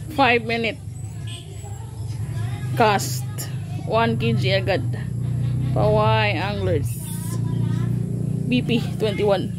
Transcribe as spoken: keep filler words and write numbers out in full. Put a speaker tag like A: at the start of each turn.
A: five minute cast. one kilogram agad. Paoay anglers. B P twenty-one.